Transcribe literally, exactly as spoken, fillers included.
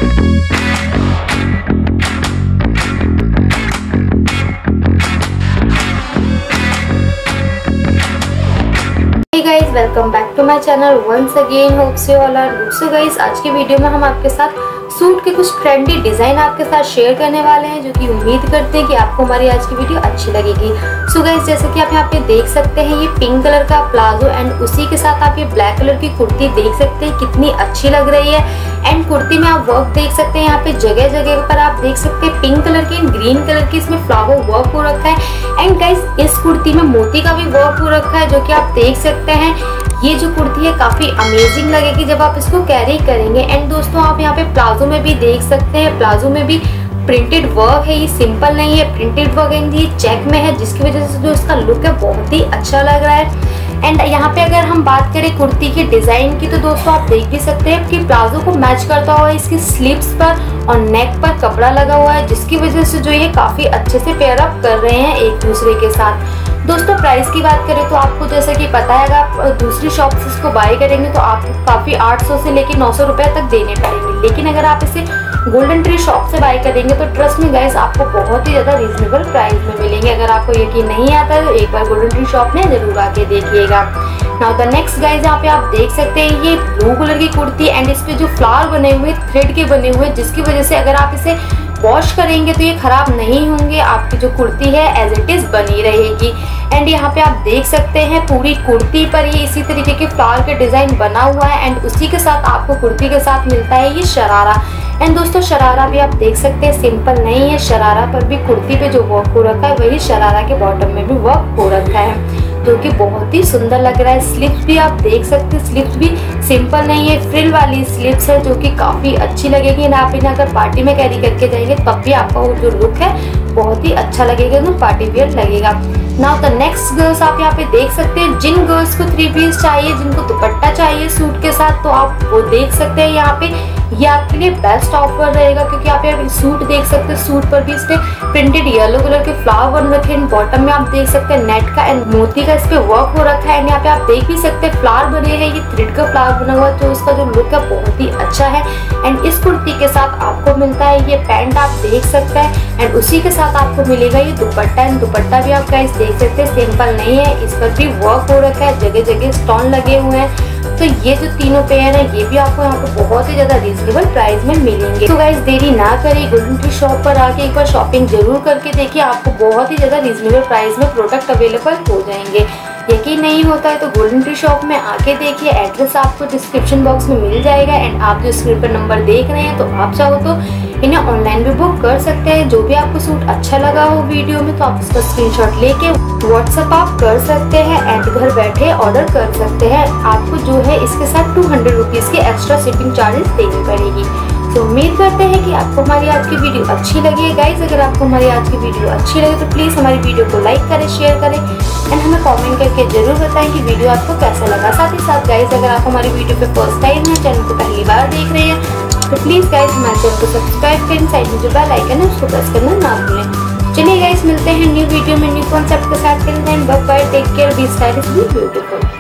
Guys welcome back to my channel once again, hopes you all are good. So guys आज की video में हम आपके साथ सूट के कुछ ट्रेंडी डिजाइन आपके साथ शेयर करने वाले हैं, जो कि उम्मीद करते हैं कि आपको हमारी आज की वीडियो अच्छी लगेगी। सो गाइज जैसे कि आप यहाँ पे देख सकते हैं, ये पिंक कलर का प्लाजो एंड उसी के साथ आप ये ब्लैक कलर की कुर्ती देख सकते हैं कितनी अच्छी लग रही है। एंड कुर्ती में आप वर्क देख सकते हैं, यहाँ पे जगह जगह पर आप देख सकते हैं पिंक कलर की एंड ग्रीन कलर की इसमें फ्लावर वर्क हो रखा है। एंड गाइज इस कुर्ती में मोती का भी वर्क हो रखा है, जो कि आप देख सकते हैं। ये जो कुर्ती है काफी अमेजिंग लगेगी जब आप इसको कैरी करेंगे। एंड दोस्तों आप यहाँ पे प्लाजो में भी देख सकते हैं, प्लाजो में भी प्रिंटेड वर्क है, ये सिंपल नहीं है, प्रिंटेड वर्क है, ये चेक में है, जिसकी वजह से जो इसका लुक है बहुत ही अच्छा लग रहा है। एंड यहाँ पे अगर हम बात करें कुर्ती के डिजाइन की, तो दोस्तों आप देख भी सकते हैं कि प्लाजो को मैच करता हुआ इसकी स्लीव्स पर और नेक पर कपड़ा लगा हुआ है, जिसकी वजह से जो ये काफी अच्छे से पेयर अप कर रहे हैं एक दूसरे के साथ। दोस्तों प्राइस की बात करें तो आपको जैसे कि पता है, अगर आप दूसरी शॉप से इसको बाय करेंगे तो आपको काफी आठ सौ से लेकर नौ सौ रुपए तक देने पड़ेंगे। लेकिन अगर आप इसे गोल्डन ट्री शॉप से बाय करेंगे तो ट्रस्ट में गाइस आपको बहुत ही ज्यादा रीजनेबल प्राइस में मिलेंगे। अगर आपको यकीन नहीं आता है तो एक बार गोल्डन ट्री शॉप में जरूर आके देखिएगा। नाउ द नेक्स्ट गाइस, यहाँ पे आप देख सकते हैं ये ब्लू कलर की कुर्ती एंड इस पे जो फ्लावर बने हुए थ्रेड के बने हुए, जिसकी वजह से अगर आप इसे वॉश करेंगे तो ये खराब नहीं होंगे, आपकी जो कुर्ती है एज इट इज बनी रहेगी। एंड यहाँ पे आप देख सकते हैं पूरी कुर्ती पर ये इसी तरीके के फ्लावर के डिजाइन बना हुआ है। एंड उसी के साथ आपको कुर्ती के साथ मिलता है ये शरारा। एंड दोस्तों शरारा भी आप देख सकते हैं सिंपल नहीं है, शरारा पर भी कुर्ती पे जो वर्क हो रखा है वही शरारा के बॉटम में भी वर्क हो रखा है, जो कि बहुत ही सुंदर लग रहा है। स्लिप्स भी आप देख सकते हैं, स्लिप्स भी सिंपल नहीं है, फ्रिल वाली स्लिप्स है, जो कि काफी अच्छी लगेगी। ना आप इन्हें अगर पार्टी में कैरी करके जाएंगे तब भी आपका वो जो लुक है बहुत ही अच्छा लगेगा, एकदम पार्टी वियर लगेगा। नाउ द नेक्स्ट गर्ल्स, आप यहाँ पे देख सकते हैं जिन गर्ल्स को थ्री पीस चाहिए, जिनको दुपट्टा चाहिए सूट के साथ, तो आप वो देख सकते हैं। यहाँ पे ये आपके लिए बेस्ट ऑफर रहेगा, क्योंकि आप यहाँ सूट देख सकते हैं, सूट पर भी इस पे प्रिंटेड येलो कलर के फ्लावर बन रखे हैं। बॉटम में आप देख सकते हैं नेट का एंड मोती का इस पे वर्क हो रखा है। यहाँ पे आप देख भी सकते हैं फ्लावर बने हैं, ये थ्रेड का फ्लावर बना हुआ, तो उसका जो लुक है बहुत ही अच्छा है। एंड इस कुर्ती के साथ आपको मिलता है ये पैंट, आप देख सकते हैं। एंड उसी के साथ आपको मिलेगा ये दुपट्टा। एंड दुपट्टा भी आप गाइस देख सकते हैं सिंपल नहीं है, इस पर भी वर्क हो रखा है, जगह जगह स्टोन लगे हुए हैं। तो ये जो तीनों पेयर है ये भी आपको यहाँ पे बहुत ही ज्यादा रीजनेबल प्राइस में मिलेंगे। तो गाइस देरी ना करिए, गोल्डन ट्री शॉप पर आके एक बार शॉपिंग जरूर करके देखिए, आपको बहुत ही ज्यादा रीजनेबल प्राइस में प्रोडक्ट अवेलेबल हो जाएंगे। यकीन नहीं होता है तो गोल्डन ट्री शॉप में आके देखिए, एड्रेस आपको डिस्क्रिप्शन बॉक्स में मिल जाएगा। एंड आप जो स्क्रीन पर नंबर देख रहे हैं, तो आप चाहो तो इन्हें ऑनलाइन भी बुक कर सकते हैं। जो भी आपको सूट अच्छा लगा हो वीडियो में, तो आप उसका स्क्रीनशॉट लेके व्हाट्सएप आप कर सकते हैं एंड घर बैठे ऑर्डर कर सकते हैं। आपको जो है इसके साथ टू हंड्रेड रुपीज की एक्स्ट्रा शिपिंग चार्जेस देनी पड़ेगी। तो उम्मीद करते हैं कि आपको हमारी आज की वीडियो अच्छी लगी है। गाइज अगर आपको हमारी आज की वीडियो अच्छी लगे तो प्लीज हमारी वीडियो को लाइक करें, शेयर करें एंड हमें कमेंट करके जरूर बताएं कि वीडियो आपको कैसा लगा। साथ ही साथ गाइज अगर आप हमारी वीडियो पे फर्स्ट टाइम है, चैनल को पहली बार देख रहे हैं, तो प्लीज गाइज हमारे चैनल को सब्सक्राइब करें, साइड में जो बेल आइकन है उसको प्रेस करना ना भूलें। चलिए गाइज मिलते हैं न्यू वीडियो में न्यू कॉन्सेप्ट के साथ। Bye bye, take care, be stylish, be beautiful.